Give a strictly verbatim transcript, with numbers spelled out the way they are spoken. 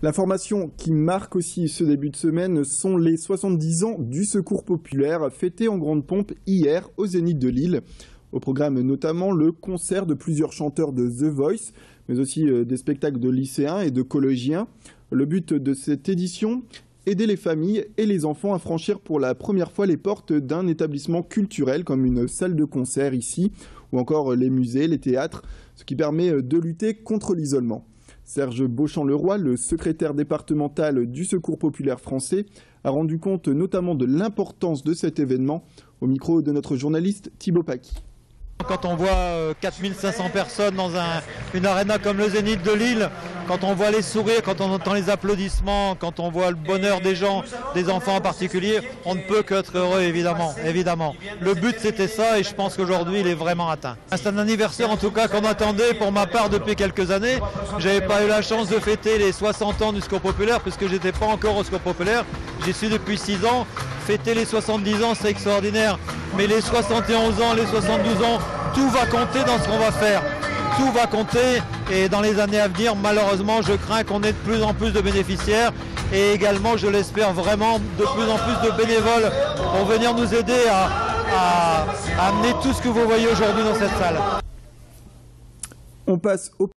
L'information qui marque aussi ce début de semaine sont les soixante-dix ans du Secours populaire fêtés en grande pompe hier au Zénith de Lille. Au programme notamment le concert de plusieurs chanteurs de The Voice, mais aussi des spectacles de lycéens et de collégiens. Le but de cette édition, aider les familles et les enfants à franchir pour la première fois les portes d'un établissement culturel comme une salle de concert ici, ou encore les musées, les théâtres, ce qui permet de lutter contre l'isolement. Serge Beauchamp-Leroy, le secrétaire départemental du Secours populaire français, a rendu compte notamment de l'importance de cet événement au micro de notre journaliste Thibaut Paquis. Quand on voit quatre mille cinq cents personnes dans un, une arena comme le Zénith de Lille, quand on voit les sourires, quand on entend les applaudissements, quand on voit le bonheur des gens, des enfants en particulier, on ne peut qu'être heureux évidemment, évidemment. Le but c'était ça et je pense qu'aujourd'hui il est vraiment atteint. C'est un anniversaire en tout cas qu'on attendait pour ma part depuis quelques années. J'avais pas eu la chance de fêter les soixante ans du Secours populaire puisque j'étais pas encore au Secours populaire. J'y suis depuis six ans. Fêter les soixante-dix ans c'est extraordinaire, mais les soixante et onze ans, les soixante-douze ans, tout va compter dans ce qu'on va faire. Tout va compter et dans les années à venir, malheureusement, je crains qu'on ait de plus en plus de bénéficiaires et également, je l'espère vraiment, de plus en plus de bénévoles pour venir nous aider à, à, à amener tout ce que vous voyez aujourd'hui dans cette salle. On passe au